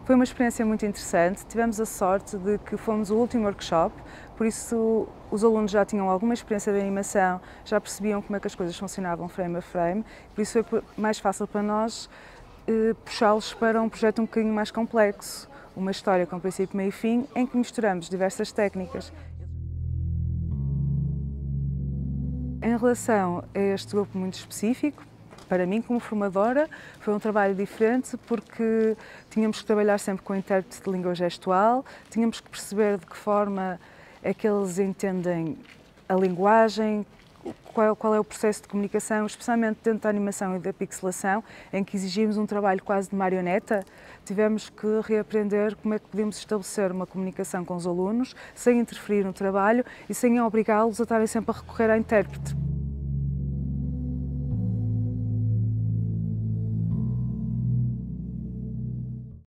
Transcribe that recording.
Foi uma experiência muito interessante, tivemos a sorte de que fomos o último workshop, por isso os alunos já tinham alguma experiência de animação, já percebiam como é que as coisas funcionavam frame a frame, por isso foi mais fácil para nós puxá-los para um projeto um bocadinho mais complexo, uma história com princípio, meio e fim, em que misturamos diversas técnicas. Em relação a este grupo muito específico, para mim, como formadora, foi um trabalho diferente porque tínhamos que trabalhar sempre com o intérprete de língua gestual, tínhamos que perceber de que forma é que eles entendem a linguagem, qual é o processo de comunicação, especialmente dentro da animação e da pixelação, em que exigimos um trabalho quase de marioneta. Tivemos que reaprender como é que podíamos estabelecer uma comunicação com os alunos sem interferir no trabalho e sem obrigá-los a estarem sempre a recorrer à intérprete.